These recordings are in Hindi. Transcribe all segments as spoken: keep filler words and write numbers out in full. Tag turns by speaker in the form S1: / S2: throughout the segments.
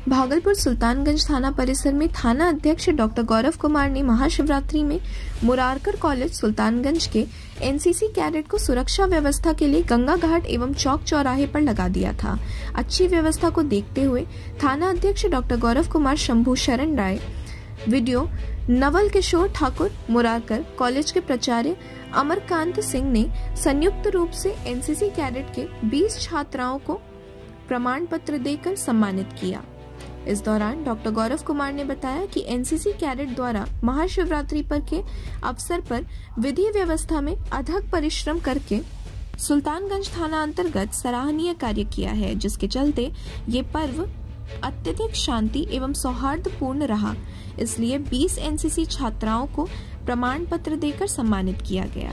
S1: भागलपुर सुल्तानगंज थाना परिसर में थाना अध्यक्ष डॉक्टर गौरव कुमार ने महाशिवरात्रि में मुरारकर कॉलेज सुल्तानगंज के एनसीसी कैडेट को सुरक्षा व्यवस्था के लिए गंगा घाट एवं चौक चौराहे पर लगा दिया था। अच्छी व्यवस्था को देखते हुए थाना अध्यक्ष डॉक्टर गौरव कुमार शंभू शरण राय, वीडियो नवल किशोर ठाकुर, मुरारकर कॉलेज के प्राचार्य अमरकांत सिंह ने संयुक्त रूप से एनसीसी कैडेट के बीस छात्राओं को प्रमाण पत्र देकर सम्मानित किया। इस दौरान डॉक्टर गौरव कुमार ने बताया कि एनसीसी कैडेट द्वारा महाशिवरात्रि पर के अवसर पर विधि व्यवस्था में अथक परिश्रम करके सुल्तानगंज थाना अंतर्गत सराहनीय कार्य किया है, जिसके चलते ये पर्व अत्यधिक शांति एवं सौहार्दपूर्ण रहा। इसलिए बीस एनसीसी छात्राओं को प्रमाण पत्र देकर सम्मानित किया गया।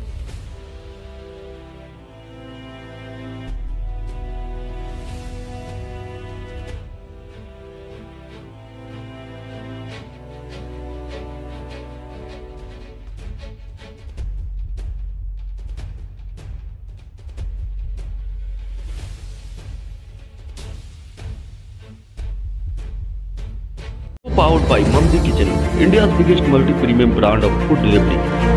S2: Powered by Mamdi Kitchen, India's biggest multi-premium brand of food delivery.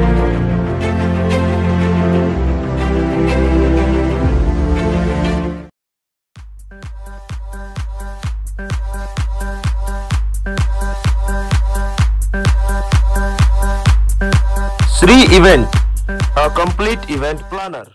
S2: Sri Event, a complete event planner.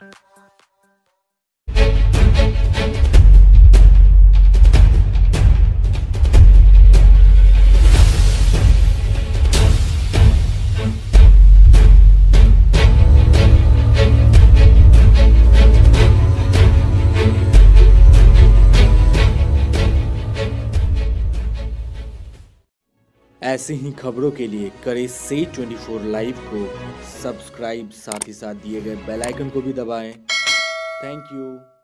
S3: ऐसे ही खबरों के लिए करें से ट्वेंटी फोर लाइव को सब्सक्राइब, साथ ही साथ दिए गए बेल आइकन को भी दबाएं। Thank you.